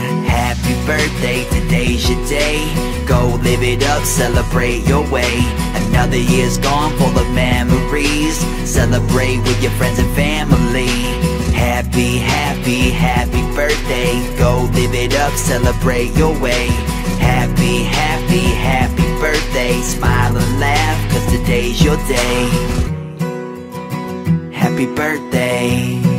happy birthday, today's your day. Go live it up, celebrate your way. Another year's gone full of memories. Celebrate with your friends and family. Happy, happy, happy birthday. Go live it up, celebrate your way. Happy, happy, happy birthday. Smile and laugh, cause today's your day. Happy birthday.